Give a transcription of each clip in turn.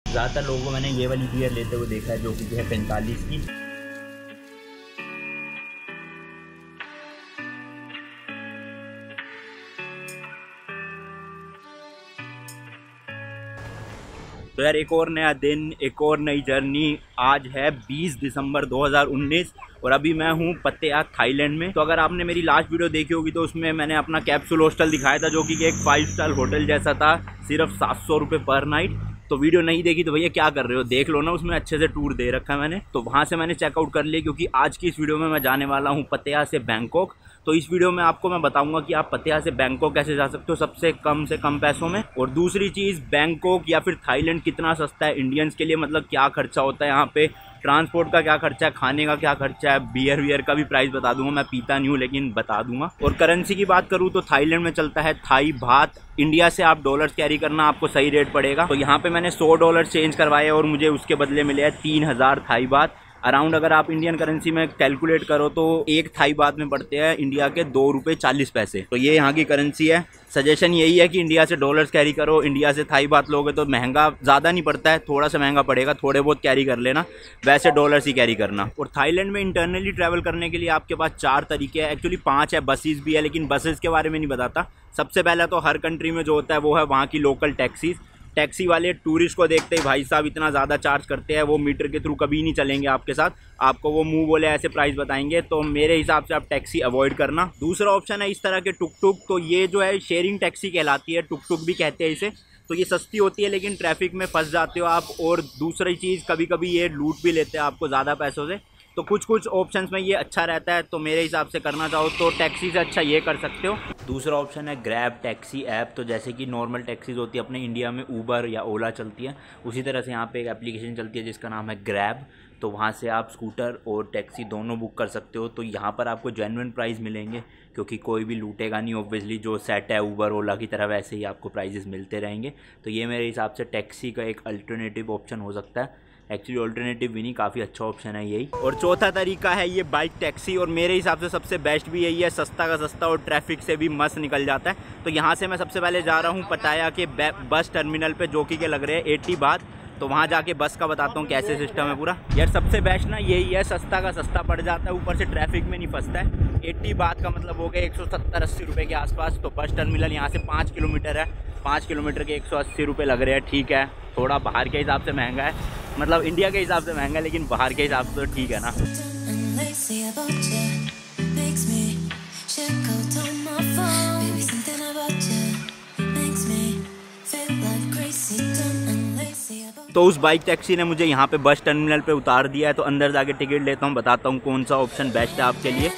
ज़्यादातर लोगों को मैंने ये वाली बियर लेते हुए देखा है जो कि है 45 की। तो यार एक और नया दिन, एक और नई जर्नी। आज है 20 दिसंबर 2019 और अभी मैं हूँ पत्तेयाक थाईलैंड में। तो अगर आपने मेरी लास्ट वीडियो देखी होगी तो उसमें मैंने अपना कैप्सूल हॉस्टल दिखाया था जो कि एक 5 स्टार होटल जैसा था, सिर्फ 700 रुपये पर नाइट। तो वीडियो नहीं देखी तो भैया क्या कर रहे हो, देख लो ना, उसमें अच्छे से टूर दे रखा है मैंने। तो वहाँ से मैंने चेकआउट कर लिया क्योंकि आज की इस वीडियो में मैं जाने वाला हूँ पत्तेया से बैंकॉक। तो इस वीडियो में आपको मैं बताऊंगा कि आप पत्तेया से बैंकॉक कैसे जा सकते हो सबसे कम पैसों में। और दूसरी चीज़, बैंकॉक या फिर थाईलैंड कितना सस्ता है इंडियंस के लिए, मतलब क्या खर्चा होता है यहाँ पे, ट्रांसपोर्ट का क्या खर्चा है, खाने का क्या खर्चा है, बियर वियर का भी प्राइस बता दूंगा। मैं पीता नहीं हूँ लेकिन बता दूंगा। और करेंसी की बात करूँ तो थाईलैंड में चलता है थाई बात। इंडिया से आप डॉलर्स कैरी करना, आपको सही रेट पड़ेगा। तो यहाँ पे मैंने $100 चेंज करवाए और मुझे उसके बदले मिले हैं 3000 थाई बात। अराउंड अगर आप इंडियन करेंसी में कैलकुलेट करो तो एक थाई बात में पड़ते हैं इंडिया के 2 रुपये 40 पैसे। तो ये यहाँ की करेंसी है। सजेशन यही है कि इंडिया से डॉलर्स कैरी करो, इंडिया से थाई बात लोगे तो महंगा ज़्यादा नहीं पड़ता है, थोड़ा सा महंगा पड़ेगा, थोड़े बहुत कैरी कर लेना, वैसे डॉलर्स ही कैरी करना। और थाईलैंड में इंटरनली ट्रैवल करने के लिए आपके पास 4 तरीके हैं, एक्चुअली 5 है, बसेस भी है, लेकिन बसेस के बारे में नहीं बताता। सबसे पहला तो हर कंट्री में जो होता है वो है वहाँ की लोकल टैक्सीज। टैक्सी वाले टूरिस्ट को देखते ही भाई साहब इतना ज़्यादा चार्ज करते हैं, वो मीटर के थ्रू कभी नहीं चलेंगे आपके साथ, आपको वो मुंह बोले ऐसे प्राइस बताएंगे। तो मेरे हिसाब से आप टैक्सी अवॉइड करना। दूसरा ऑप्शन है इस तरह के टुक टुक। तो ये जो है शेयरिंग टैक्सी कहलाती है, टुक टुक भी कहते हैं इसे। तो ये सस्ती होती है लेकिन ट्रैफिक में फंस जाते हो आप। और दूसरी चीज़, कभी कभी ये लूट भी लेते हैं आपको ज़्यादा पैसों से। तो कुछ ऑप्शंस में ये अच्छा रहता है। तो मेरे हिसाब से करना चाहो तो टैक्सी से अच्छा ये कर सकते हो। दूसरा ऑप्शन है ग्रैब टैक्सी ऐप। तो जैसे कि नॉर्मल टैक्सीज होती है अपने इंडिया में ऊबर या ओला चलती है, उसी तरह से यहाँ पे एक एप्लीकेशन चलती है जिसका नाम है ग्रैब। तो वहाँ से आप स्कूटर और टैक्सी दोनों बुक कर सकते हो। तो यहाँ पर आपको जेन्युइन प्राइस मिलेंगे क्योंकि कोई भी लूटेगा नहीं, ऑब्वियसली जो सेट है ऊबर ओला की तरह वैसे ही आपको प्राइजेस मिलते रहेंगे। तो ये मेरे हिसाब से टैक्सी का एक अल्टरनेटिव ऑप्शन हो सकता है। एक्चुअली ऑल्टरनेटिव भी नहीं, काफ़ी अच्छा ऑप्शन है यही। और चौथा तरीका है ये बाइक टैक्सी, और मेरे हिसाब से सबसे बेस्ट भी यही है, सस्ता का सस्ता और ट्रैफिक से भी मस्त निकल जाता है। तो यहाँ से मैं सबसे पहले जा रहा हूँ पटाया के बस टर्मिनल पे जो कि लग रहे हैं 80 बात। तो वहाँ जाके बस का बताता हूँ कैसे सिस्टम है पूरा। यार सबसे बेस्ट ना यही है, सस्ता का सस्ता पड़ जाता है, ऊपर से ट्रैफिक में नहीं फंसता है। 80 बात का मतलब हो गया 170-80 रुपये के आसपास। तो बस टर्मिनल यहाँ से 5 किलोमीटर है, 5 किलोमीटर के 180 रुपये लग रहे हैं। ठीक है, थोड़ा बाहर के हिसाब से महंगा है, मतलब इंडिया के हिसाब से महंगा है, लेकिन बाहर के हिसाब से तो ठीक है ना। तो उस बाइक टैक्सी ने मुझे यहाँ पे बस टर्मिनल पे उतार दिया है। तो अंदर जाके टिकट लेता हूँ, बताता हूँ कौन सा ऑप्शन बेस्ट है आपके लिए।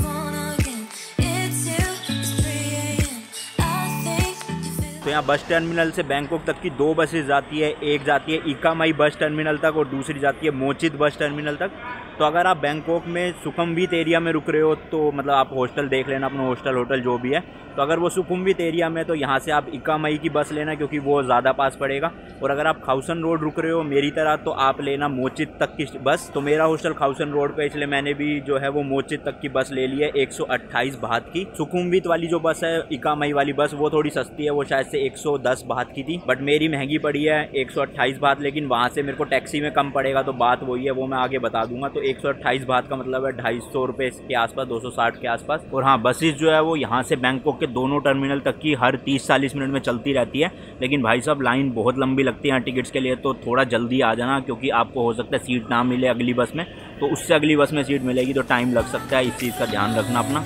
तो यहाँ बस टर्मिनल से बैंकॉक तक की 2 बसेस जाती है। एक जाती है इकामाई बस टर्मिनल तक और दूसरी जाती है मोचित बस टर्मिनल तक। तो अगर आप बैंकॉक में सुखमवित एरिया में रुक रहे हो तो मतलब आप हॉस्टल देख लेना, अपना हॉस्टल होटल जो भी है। तो अगर वो सुखमवित एरिया में तो यहाँ से आप इकामाई की बस लेना क्योंकि वो ज़्यादा पास पड़ेगा। और अगर आप खाउसन रोड रुक रहे हो मेरी तरह तो आप लेना मोचित तक की बस। तो मेरा हॉस्टल खाउसन रोड पे, इसलिए मैंने भी जो है वो मोचित तक की बस ले ली है 128 बात की। सुखमवित वाली जो बस है इकामाई वाली बस वो थोड़ी सस्ती है, वो शायद से 110 बात की थी, बट मेरी महंगी पड़ी है 128 बात। लेकिन वहाँ से मेरे को टैक्सी में कम पड़ेगा तो बात वही है, वो मैं आगे बता दूंगा। तो 128 बात का मतलब है 250 रुपये के आसपास, 260 के आसपास। और हाँ, बसेस जो है वो यहाँ से बैंकॉक के दोनों टर्मिनल तक की हर 30-40 मिनट में चलती रहती है। लेकिन भाई साहब लाइन बहुत लंबी लगती है यहाँ टिकट्स के लिए, तो थोड़ा जल्दी आ जाना क्योंकि आपको हो सकता है सीट ना मिले अगली बस में, तो उससे अगली बस में सीट मिलेगी तो टाइम लग सकता है। इस चीज़ का ध्यान रखना अपना।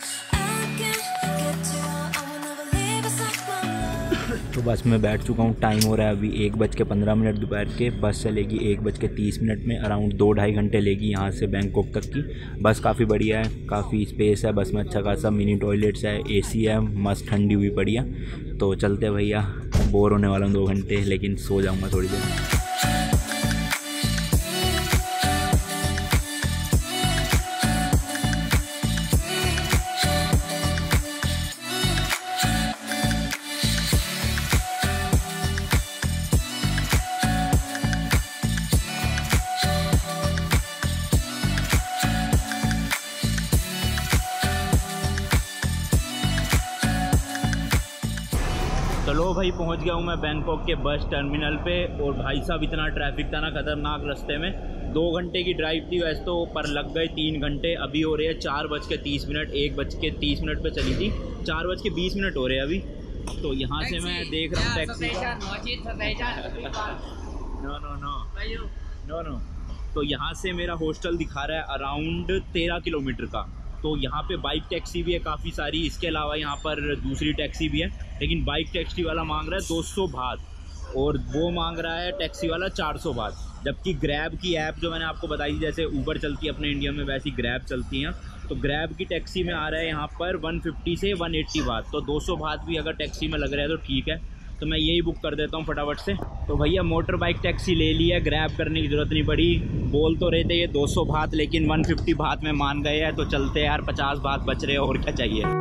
तो बस में बैठ चुका हूँ, टाइम हो रहा है अभी 1:15 दोपहर के। बस चलेगी 1:30 में, अराउंड 2-2.5 घंटे लेगी यहाँ से बैंकॉक तक की। बस काफ़ी बढ़िया है, काफ़ी स्पेस है बस में, अच्छा खासा मिनी टॉयलेट्स है, एसी है, मस्त ठंडी हुई बढ़िया। तो चलते भैया, बोर होने वाला हूँ 2 घंटे, लेकिन सो जाऊँगा थोड़ी देर। लो भाई पहुंच गया हूँ मैं बैंकॉक के बस टर्मिनल पे। और भाई साहब इतना ट्रैफिक था ना खतरनाक रास्ते में। 2 घंटे की ड्राइव थी वैसे तो, पर लग गए 3 घंटे। अभी हो रहे हैं 4:30, 1:30 पे चली थी, 4:20 हो रहे हैं अभी। तो यहाँ से मैं देख रहा हूँ टैक्सी नो। तो यहाँ से मेरा हॉस्टल दिखा रहा है अराउंड 13 किलोमीटर का। तो यहाँ पे बाइक टैक्सी भी है काफ़ी सारी, इसके अलावा यहाँ पर दूसरी टैक्सी भी है। लेकिन बाइक टैक्सी वाला मांग रहा है 200 बात और वो मांग रहा है टैक्सी वाला 400 बात। जबकि ग्रैब की ऐप जो मैंने आपको बताई, जैसे ऊबर चलती है अपने इंडिया में वैसी ग्रैब चलती हैं। तो ग्रैब की टैक्सी में आ रहा है यहाँ पर 150 से 180 बात। तो 200 बात भी अगर टैक्सी में लग रहा है तो ठीक है, तो मैं यही बुक कर देता हूँ फटाफट से। तो भैया मोटर बाइक टैक्सी ले लिया, ग्रैब करने की ज़रूरत नहीं पड़ी। बोल तो रहे थे ये 200 बात, लेकिन 150 बात में मान गए हैं। तो चलते हैं यार, 50 बात बच रहे और क्या चाहिए।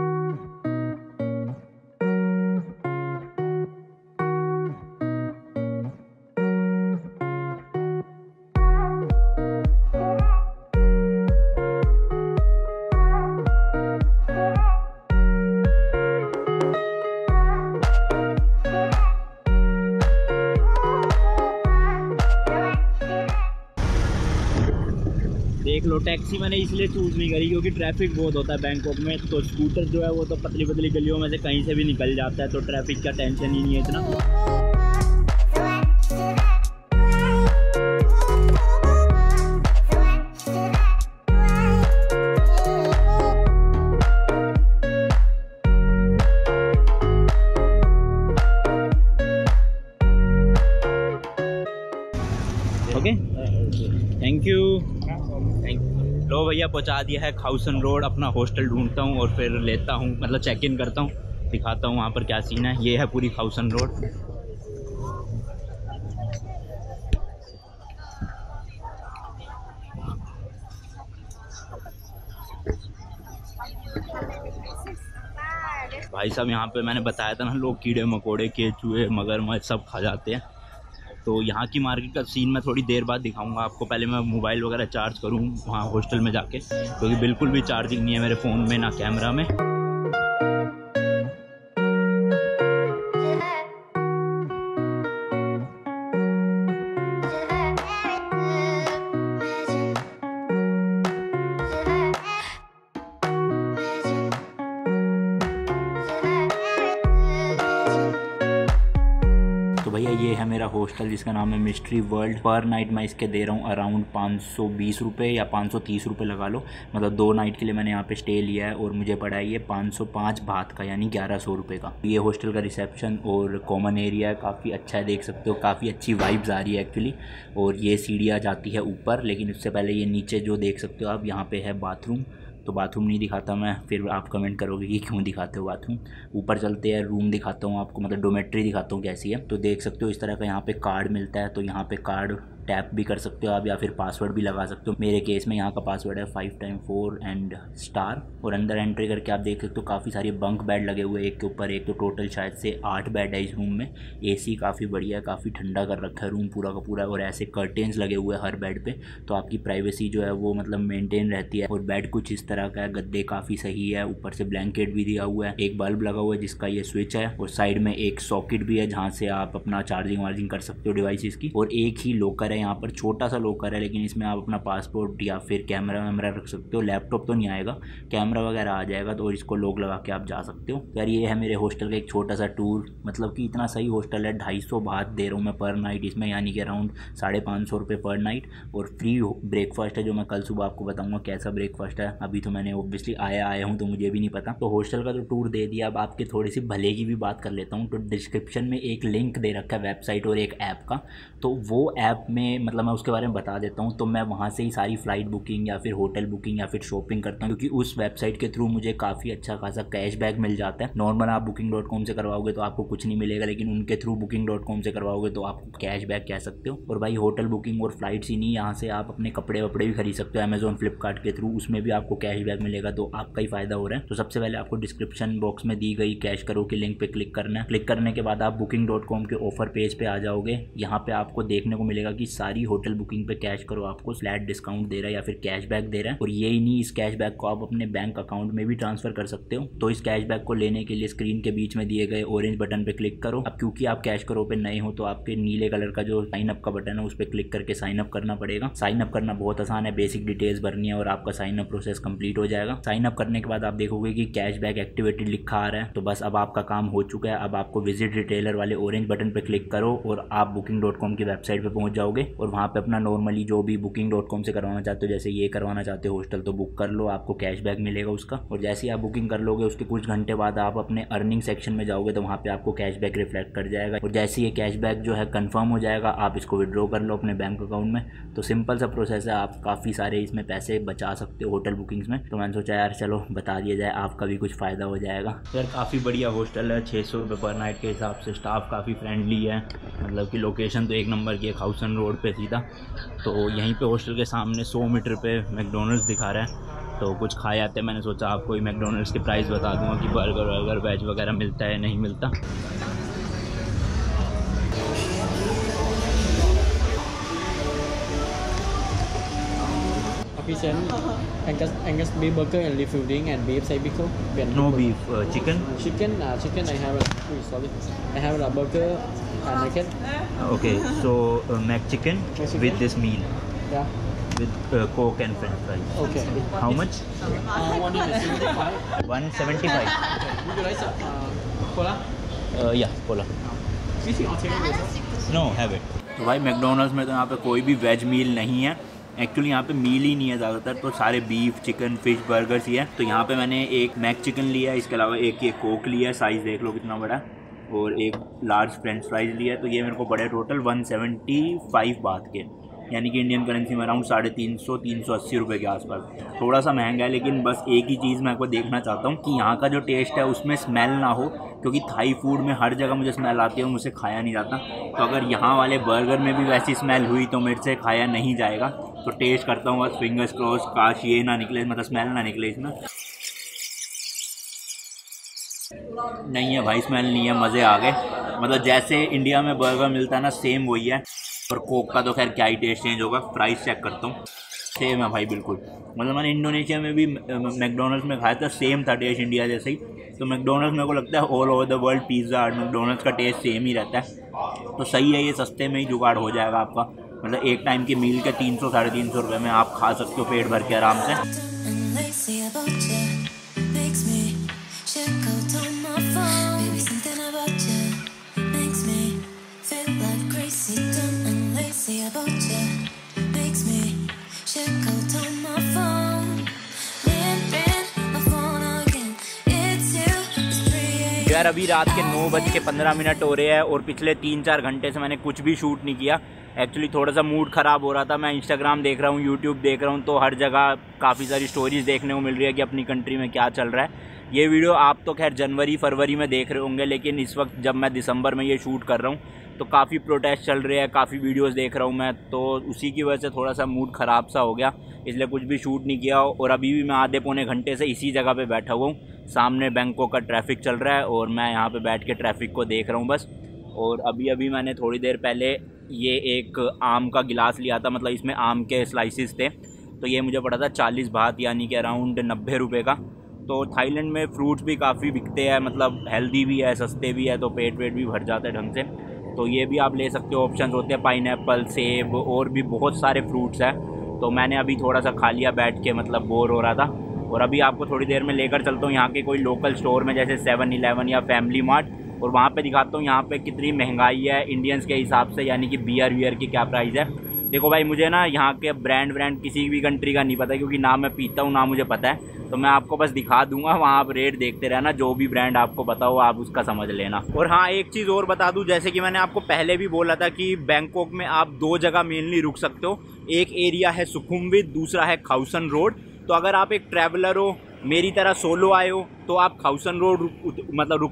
देख लो, टैक्सी मैंने इसलिए चूज़ नहीं करी क्योंकि ट्रैफिक बहुत होता है बैंकॉक में। तो स्कूटर जो है वो तो पतली पतली गलियों में से कहीं से भी निकल जाता है, तो ट्रैफिक का टेंशन ही नहीं है इतना। Okay, thank you. लो भैया पहुंचा दिया है खाउसन रोड। अपना हॉस्टल ढूंढता हूँ और फिर लेता हूँ, मतलब चेक इन करता हूँ, दिखाता हूँ वहाँ पर क्या सीन है। ये है पूरी खाउसन रोड। भाई साहब यहाँ पे मैंने बताया था ना, लोग कीड़े मकोड़े केचुए मगरमच्छ सब खा जाते हैं। तो यहाँ की मार्केट का सीन मैं थोड़ी देर बाद दिखाऊंगा आपको। पहले मैं मोबाइल वगैरह चार्ज करूँ वहाँ हॉस्टल में जाके, क्योंकि बिल्कुल भी चार्जिंग नहीं है मेरे फ़ोन में ना कैमरा में। भैया ये है मेरा हॉस्टल जिसका नाम है मिस्ट्री वर्ल्ड। पर नाइट मैं इसके दे रहा हूँ अराउंड 520 रुपये या 530 रुपये लगा लो। मतलब 2 नाइट के लिए मैंने यहाँ पे स्टे लिया है और मुझे पड़ा है ये 505 बात का, यानी 1100 रुपये का। ये हॉस्टल का रिसेप्शन और कॉमन एरिया है, काफ़ी अच्छा है, देख सकते हो। काफ़ी अच्छी वाइब्स आ रही है एक्चुअली। और ये सीढ़ियाँ जाती है ऊपर, लेकिन उससे पहले ये नीचे जो देख सकते हो आप, यहाँ पर है बाथरूम। तो बाथरूम नहीं दिखाता मैं, फिर आप कमेंट करोगे कि क्यों दिखाते हो बाथरूम। ऊपर चलते हैं, रूम दिखाता हूँ आपको, मतलब डोमेट्री दिखाता हूँ कैसी है। तो देख सकते हो इस तरह का यहाँ पे कार्ड मिलता है। तो यहाँ पे कार्ड टैप भी कर सकते हो आप, या फिर पासवर्ड भी लगा सकते हो। मेरे केस में यहाँ का पासवर्ड है 5x4 एंड स्टार। और अंदर एंट्री करके आप देख सकते हो काफ़ी सारे बंक बेड लगे हुए हैं, एक के ऊपर एक। तो टोटल शायद से 8 बेड है इस रूम में। एसी काफ़ी बढ़िया है, काफ़ी ठंडा कर रखा है रूम पूरा का पूरा। और ऐसे कर्टेन्स लगे हुए हैं हर बेड पे, तो आपकी प्राइवेसी जो है वो मतलब मेंटेन रहती है। और बेड कुछ इस तरह का है, गद्दे काफ़ी सही है, ऊपर से ब्लैंकेट भी दिया हुआ है, एक बल्ब लगा हुआ है जिसका ये स्विच है, और साइड में एक सॉकेट भी है जहाँ से आप अपना चार्जिंग वार्जिंग कर सकते हो डिवाइसेस की। और एक ही लॉकर है यहाँ पर, छोटा सा लॉकर है, लेकिन इसमें आप अपना पासपोर्ट या फिर कैमरा वैमरा रख सकते हो। लैपटॉप तो नहीं आएगा, कैमरा वगैरह आ जाएगा। तो इसको लॉक लगा के आप जा सकते हो। यार ये है मेरे हॉस्टल का एक छोटा सा टूर। मतलब कि इतना सही हॉस्टल है, 250 बात दे रहा हूँ मैं पर नाइट इसमें, यानी कि अराउंड 550 रुपये पर नाइट। और फ्री ब्रेकफास्ट है, जो मैं कल सुबह आपको बताऊँगा कैसा ब्रेकफास्ट है। अभी तो मैंने ऑब्वियसली आया हूँ तो मुझे भी नहीं पता। तो हॉस्टल का तो टूर दे दिया, अब आपके थोड़ी सी भले की भी बात कर लेता हूँ। तो डिस्क्रिप्शन में एक लिंक दे रखा है वेबसाइट और एक ऐप का। तो वो ऐप में मतलब मैं उसके बारे में बता देता हूँ। तो मैं वहाँ से ही सारी फ़्लाइट बुकिंग या फिर होटल बुकिंग या फिर शॉपिंग करता हूँ, क्योंकि उस वेबसाइट के थ्रू मुझे काफ़ी अच्छा खासा कैशबैक मिल जाता है। नॉर्मल आप booking.com से करवाओगे तो आपको कुछ नहीं मिलेगा, लेकिन उनके थ्रू booking.com से करवाओगे तो आपको कैशबैक कह सकते हो। और भाई होटल बुकिंग और फ्लाइट्स ही नहीं, यहाँ से आप अपने कपड़े वपड़े भी खरीद सकते हो अमेजोन फ्लिपकार्ट के थ्रू, उसमें भी आपको कैशबैक मिलेगा। तो आपका ही फ़ायदा हो रहा है। तो सबसे पहले आपको डिस्क्रिप्शन बॉक्स में दी गई कैश करो की लिंक पे क्लिक करना है। क्लिक करने के बाद आप booking.com के ऑफर पेज पे आ जाओगे। यहाँ पे आपको देखने को मिलेगा कि सारी होटल बुकिंग पे कैश करो आपको फ्लैट डिस्काउंट दे रहा है या फिर कैशबैक दे रहा है। और यही नहीं, इस कैशबैक को आप अपने बैंक अकाउंट में भी ट्रांसफर कर सकते हो। तो इस कैशबैक को लेने के लिए स्क्रीन के बीच में दिए गए ऑरेंज बटन पे क्लिक करो। अब क्योंकि आप कैश करो पे नए हो तो आपके नीले कलर का जो साइन अप का बटन है उस पर क्लिक करके साइन अप करना पड़ेगा। साइन अप करना बहुत आसान है, बेसिक डिटेल्स भरनी है और आपका साइन अप प्रोसेस कंप्लीट हो जाएगा। साइन अप करने के बाद आप देखोगे कि कैशबैक एक्टिवेटेड लिखा आ रहा है। तो बस अब आपका काम हो चुका है। अब आपको विजिट रिटेलर वाले ऑरेंज बटन पे क्लिक करो और आप booking.com की वेबसाइट पे पहुंच जाओगे और वहाँ पे अपना नॉर्मली जो भी booking.com से करवाना चाहते हो, जैसे ये करवाना चाहते हो हॉस्टल, तो बुक कर लो, आपको कैशबैक मिलेगा उसका। और जैसे ही आप बुकिंग कर लोगे उसके कुछ घंटे बाद आप अपने अर्निंग सेक्शन में जाओगे तो वहाँ पे आपको कैशबैक रिफ्लेक्ट कर जाएगा। और जैसे ये कैशबैक जो है कंफर्म हो जाएगा आप इसको विड्रॉ कर लो अपने बैंक अकाउंट में। तो सिंपल सा प्रोसेस है, आप काफ़ी सारे इसमें पैसे बचा सकते हो होटल बुकिंग्स में। तो मैंने सोचा यार चलो बता दिया जाए, आपका भी कुछ फ़ायदा हो जाएगा। यार काफ़ी बढ़िया हॉस्टल है, 600 रुपये पर नाइट के हिसाब से। स्टाफ काफ़ी फ्रेंडली है, मतलब कि लोकेशन तो एक नंबर की है, खाउसन रोड पे सीधा। तो यहीं पे हॉस्टल के सामने 100 मीटर पे मैकडोनल्ड्स दिखा रहा है। तो कुछ खाए आते हैं, मैंने सोचा आपको ही मैकडोनल्ड्स के प्राइस बता दूंगा कि बर्गर वेज वगैरह मिलता है नहीं मिलता। Angus beef burger and refilling and beef side pickle. No beef, chicken. Chicken I have I have a burger and naked. Okay, so McChicken with this meal. Yeah. With Coke and French fries. Okay. How much? 175. 175. Would you like cola? Yeah, cola. Anything or take No, have it. तो भाई McDonald's में तो यहाँ पे कोई भी veg मील नहीं है। एक्चुअली यहाँ पे मील ही नहीं है ज़्यादातर, तो सारे बीफ, चिकन, फिश, बर्गर्स ही है। तो यहाँ पे मैंने एक मैक चिकन लिया है, इसके अलावा एक ये कोक लिया है, साइज़ देख लो कितना बड़ा है, और एक लार्ज फ्रेंच फ्राइज़ लिया है। तो ये मेरे को पड़े टोटल 175 बात के, यानी कि इंडियन करेंसी में अराउंड 350-380 रुपये के आसपास। थोड़ा सा महंगा है, लेकिन बस एक ही चीज़ मैं आपको देखना चाहता हूँ कि यहाँ का जो टेस्ट है उसमें स्मेल ना हो, क्योंकि थाई फूड में हर जगह मुझे स्मेल आती है, मुझसे खाया नहीं जाता। तो अगर यहाँ वाले बर्गर में भी वैसी स्मेल हुई तो मेरे से खाया नहीं जाएगा। तो टेस्ट करता हूँ बस, फिंगर्स क्रॉस, काश ये ना निकले, मतलब स्मेल ना निकले इसमें। नहीं है भाई, स्मेल नहीं है, मज़े आ गए। मतलब जैसे इंडिया में बर्गर मिलता है ना, सेम वही है। और कोक का तो खैर क्या ही टेस्ट चेंज होगा। प्राइस चेक करता हूँ, सेम है भाई बिल्कुल। मतलब मैंने इंडोनेशिया में भी मैकडोनल्ड्स में खाया था, सेम था टेस्ट इंडिया जैसे ही। तो मैकडोनल्ड्स मेरे को लगता है all over the world pizza और मैकडोनल्ड्स का टेस्ट सेम ही रहता है। तो सही है, ये सस्ते में ही जुगाड़ हो जाएगा आपका। मतलब एक टाइम की मील के 300-350 रुपये में आप खा सकते हो पेट भर के आराम से। यार अभी रात के 9:15 हो रहे हैं और पिछले 3-4 घंटे से मैंने कुछ भी शूट नहीं किया। एक्चुअली थोड़ा सा मूड ख़राब हो रहा था। मैं इंस्टाग्राम देख रहा हूँ, यूट्यूब देख रहा हूँ, तो हर जगह काफ़ी सारी स्टोरीज़ देखने को मिल रही है कि अपनी कंट्री में क्या चल रहा है। ये वीडियो आप तो खैर जनवरी-फरवरी में देख रहे होंगे, लेकिन इस वक्त जब मैं दिसंबर में ये शूट कर रहा हूँ तो काफ़ी प्रोटेस्ट चल रहे हैं, काफ़ी वीडियोस देख रहा हूँ मैं, तो उसी की वजह से थोड़ा सा मूड ख़राब सा हो गया, इसलिए कुछ भी शूट नहीं किया। और अभी भी मैं आधे पौने घंटे से इसी जगह पे बैठा हुआ हूँ। सामने बैंकॉक का ट्रैफिक चल रहा है और मैं यहाँ पे बैठ के ट्रैफिक को देख रहा हूँ बस। और अभी मैंने थोड़ी देर पहले ये एक आम का गिलास लिया था, मतलब इसमें आम के स्लाइसिस थे, तो ये मुझे पड़ा था 40 बात, यानी कि अराउंड 90 रुपये का। तो थाईलैंड में फ्रूट्स भी काफ़ी बिकते हैं, मतलब हेल्दी भी है, सस्ते भी है, तो पेट भी भर जाता है ढंग से। तो ये भी आप ले सकते हो, ऑप्शन होते हैं, पाइनएप्पल, सेब और भी बहुत सारे फ्रूट्स हैं। तो मैंने अभी थोड़ा सा खा लिया बैठ के, मतलब बोर हो रहा था। और अभी आपको थोड़ी देर में लेकर चलता हूँ यहाँ के कोई लोकल स्टोर में, जैसे 7-11 या फैमिली मार्ट, और वहाँ पे दिखाता हूँ यहाँ पे कितनी महंगाई है इंडियंस के हिसाब से, यानी कि बियर की क्या प्राइस है। देखो भाई, मुझे ना यहाँ के ब्रांड किसी भी कंट्री का नहीं पता, क्योंकि ना मैं पीता हूँ ना मुझे पता है। तो मैं आपको बस दिखा दूंगा, वहाँ आप रेट देखते रहना, जो भी ब्रांड आपको पता हो आप उसका समझ लेना। और हाँ, एक चीज़ और बता दूं, जैसे कि मैंने आपको पहले भी बोला था कि बैंकॉक में आप 2 जगह मेनली रुक सकते हो। एक एरिया है सुखुमवित, दूसरा है खाउसन रोड। तो अगर आप एक ट्रैवलर हो, मेरी तरह सोलो आए हो, तो आप खाउसन रोड मतलब रुको,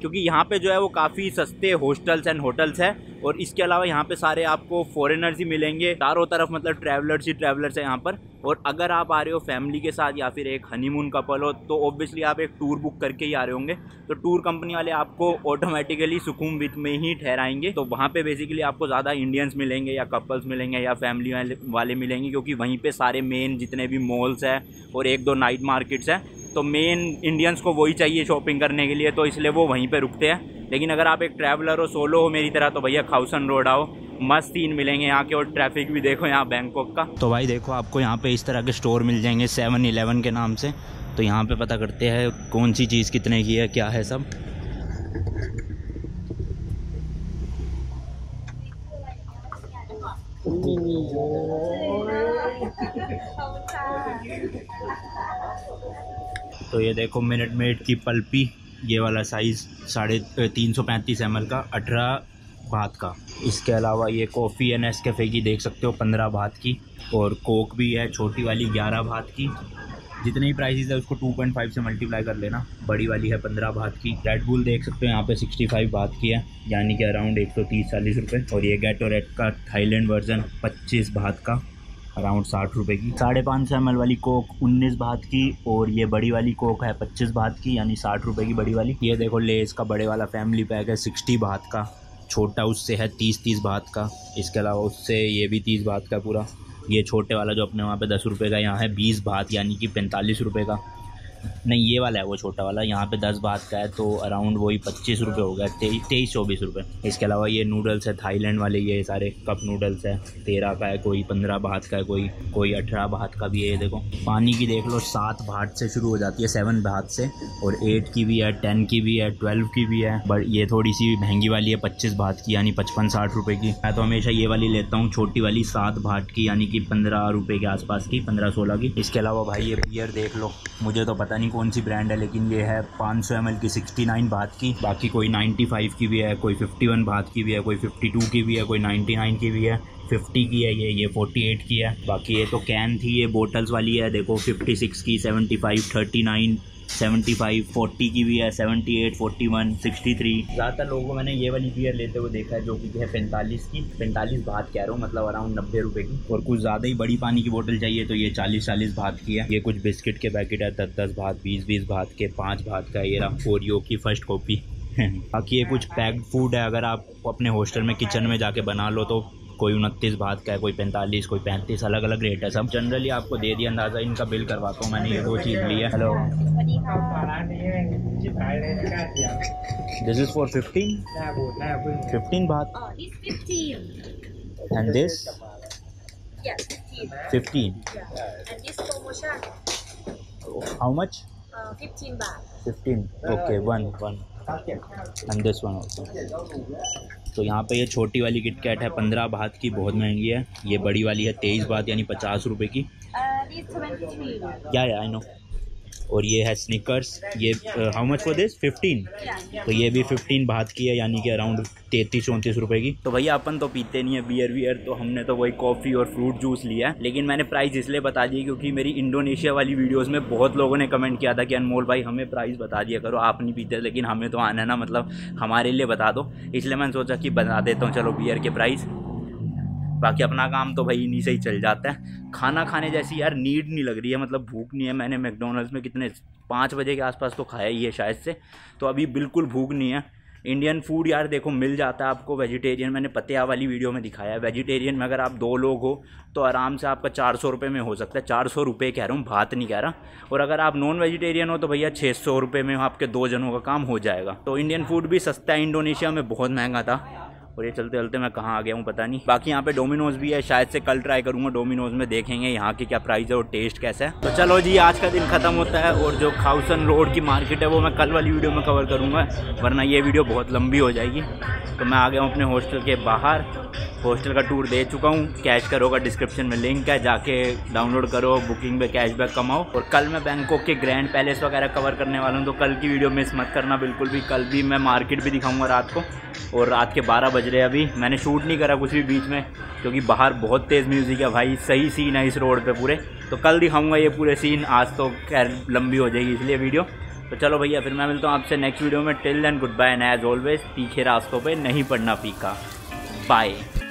क्योंकि यहाँ पे जो है वो काफ़ी सस्ते हॉस्टल्स एंड होटल्स है। और इसके अलावा यहाँ पे सारे आपको फॉरेनर्स ही मिलेंगे, चारों तरफ मतलब ट्रैवलर्स ही ट्रैवलर्स है यहाँ पर। और अगर आप आ रहे हो फैमिली के साथ या फिर एक हनीमून कपल हो तो ऑब्वियसली आप एक टूर बुक करके ही आ रहे होंगे, तो टूर कंपनी वाले आपको ऑटोमेटिकली सुखुमवित में ही ठहराएंगे। तो वहाँ पे बेसिकली आपको ज़्यादा इंडियंस मिलेंगे या कपल्स मिलेंगे या फैमिली वाले मिलेंगे, क्योंकि वहीं पे सारे मेन जितने भी मॉल्स हैं और एक दो नाइट मार्केट्स हैं, तो मेन इंडियंस को वही चाहिए शॉपिंग करने के लिए, तो इसलिए वो वहीं पे रुकते हैं। लेकिन अगर आप एक ट्रैवलर हो, सोलो हो मेरी तरह, तो भैया खाउसन रोड आओ, मस्त सीन मिलेंगे यहाँ के। और ट्रैफिक भी देखो यहाँ बैंकॉक का। तो भाई देखो आपको यहाँ पे इस तरह के स्टोर मिल जाएंगे 7-11 के नाम से। तो यहाँ पे पता करते हैं कौन सी चीज़ कितने की है, क्या है सब। तो ये देखो मिनट मेड की पल्पी, ये वाला साइज़ 335 ml का 18 बात का। इसके अलावा ये कॉफ़ी है नेस्कैफ़े की, देख सकते हो 15 बात की। और कोक भी है छोटी वाली 11 बात की। जितने ही प्राइसेस है उसको 2.5 से मल्टीप्लाई कर लेना। बड़ी वाली है 15 बात की। रेड बुल देख सकते हो यहाँ पे 65 बात की है, यानी कि अराउंड 130-40 रुपये। और ये गैटोरेट का थाईलैंड वर्जन 25 बात का, अराउंड 60 रुपये की। 550 ml वाली कोक 19 बात की। और ये बड़ी वाली कोक है 25 बात की, यानी 60 रुपये की बड़ी वाली। ये देखो लेस का बड़े वाला फैमिली पैक है 60 बात का। छोटा उससे है 30 बात का। इसके अलावा उससे ये भी 30 बात का पूरा। ये छोटे वाला जो अपने वहाँ पे 10 रुपये का, यहाँ है 20 बात, यानी कि 45 रुपये का। नहीं, ये वाला है वो छोटा वाला, यहाँ पे 10 बात का है, तो अराउंड वही 25 रुपये हो गया, 23-24 रुपये। इसके अलावा ये नूडल्स है थाईलैंड वाले, ये सारे कप नूडल्स है 13 का है, कोई 15 बात का है, कोई 18 बात का भी है। ये देखो पानी की देख लो 7 बात से शुरू हो जाती है, 7 बात से। और 8 की भी है, 10 की भी है, 12 की भी है। बट ये थोड़ी सी महंगी वाली है 25 बात की, यानी 55-60 रुपये की। मैं तो हमेशा ये वाली लेता हूँ, छोटी वाली 7 बात की, यानी कि 15 रुपये के आसपास की, 15-16 की। इसके अलावा भाई ये बियर देख लो, मुझे तो पता नहीं कौन सी ब्रांड है, लेकिन ये है 500 ml की 69 बात की। बाकी कोई 95 की भी है, कोई 51 बात की भी है, कोई 52 की भी है, कोई 99 की भी है, 50 की है, ये 48 की है। बाकी ये तो कैन थी, ये बोटल्स वाली है देखो 56 की, 75, 39, 75, 40 की भी है, 78, 41, 63। ज़्यादातर लोगों को मैंने ये वाली बियर लेते हुए देखा है, जो कि है 45 की, 45 बात कह रहा हूँ, मतलब अराउंड 90 रुपये की। और कुछ ज़्यादा ही बड़ी पानी की बोतल चाहिए तो ये 40-40 बात की है। ये कुछ बिस्किट के पैकेट है 10-10 बात, 20-20 बात के, 5 बात का। ये रहा ओरियो की फर्स्ट कॉपी। बाकी ये कुछ पैक्ड फूड है, अगर आप अपने हॉस्टल में किचन में जाके बना लो तो कोई 29 बात का है, कोई 45, कोई 35, अलग अलग रेट है सब। जनरली आपको दे दिया अंदाज़ा। इनका बिल करवाता हूँ, मैंने ये 2 चीज़ ली है। Hello, this is for 15 baht. And this 15। How much? 15 baht. 15, okay, 1 and this one also. तो यहाँ पे ये छोटी वाली किटकैट है 15 बात की, बहुत महंगी है। ये बड़ी वाली है 23 बात, यानी 50 रुपये की। This 23. क्या है, आई नो। और ये है स्निकर्स, ये हाउ मच फॉर दिस? 15। तो ये भी 15 बात की है, यानी कि अराउंड 33-34 रुपये की। तो भैया अपन तो पीते नहीं है बियर वियर, तो हमने तो वही कॉफ़ी और फ्रूट जूस लिया है। लेकिन मैंने प्राइस इसलिए बता दिया क्योंकि मेरी इंडोनेशिया वाली वीडियोस में बहुत लोगों ने कमेंट किया था कि अनमोल भाई हमें प्राइस बता दिया करो, आप नहीं पीते, लेकिन हमें तो आना है ना, मतलब हमारे लिए बता दो। इसलिए मैंने सोचा कि बता देता हूँ चलो बियर के प्राइस। बाकी अपना काम तो भाई इन्हीं से ही चल जाता है। खाना खाने जैसी यार नीड नहीं लग रही है, मतलब भूख नहीं है। मैंने मैकडोनल्ड्स में कितने 5 बजे के आसपास तो खाया ही है शायद से, तो अभी बिल्कुल भूख नहीं है। इंडियन फूड यार देखो मिल जाता है आपको। वेजिटेरियन मैंने पतेया वाली वीडियो में दिखाया है। वेजिटेरियन में अगर आप 2 लोग हो तो आराम से आपका 400 रुपये में हो सकता है। 400 रुपये कह रहा हूँ, बात नहीं कह रहा। और अगर आप नॉन वेजिटेरियन हो तो भैया 600 रुपये में आपके 2 जनों का काम हो जाएगा। तो इंडियन फूड भी सस्ता है, इंडोनेशिया में बहुत महंगा था। और ये चलते चलते मैं कहाँ आ गया हूँ पता नहीं। बाकी यहाँ पे डोमिनोज़ भी है, शायद से कल ट्राई करूँगा डोमिनोज़ में, देखेंगे यहाँ की क्या प्राइस है और टेस्ट कैसा है। तो चलो जी, आज का दिन ख़त्म होता है। और जो खाउसन रोड की मार्केट है वो मैं कल वाली वीडियो में कवर करूँगा, वरना ये वीडियो बहुत लंबी हो जाएगी। तो मैं आ गया हूँ अपने हॉस्टल के बाहर। हॉस्टल का टूर दे चुका हूँ, कैश करो का डिस्क्रिप्शन में लिंक है, जाके डाउनलोड करो, बुकिंग पे कैशबैक कमाओ। और कल मैं बैंकॉक के ग्रैंड पैलेस वगैरह कवर करने वाला हूँ, तो कल की वीडियो मिस मत करना बिल्कुल भी। कल भी मैं मार्केट भी दिखाऊंगा रात को, और रात के 12 बज रहे हैं अभी। मैंने शूट नहीं करा कुछ भी बीच में, क्योंकि बाहर बहुत तेज़ म्यूज़िक है भाई, सही सीन है इस रोड पर पूरे। तो कल दिखाऊँगा ये पूरे सीन, आज तो खैर लंबी हो जाएगी इसलिए वीडियो। तो चलो भैया फिर मैं मिलता हूँ आपसे नेक्स्ट वीडियो में। Till then goodbye and as always तीखे रास्तों पे नहीं पड़ना फीका। बाय।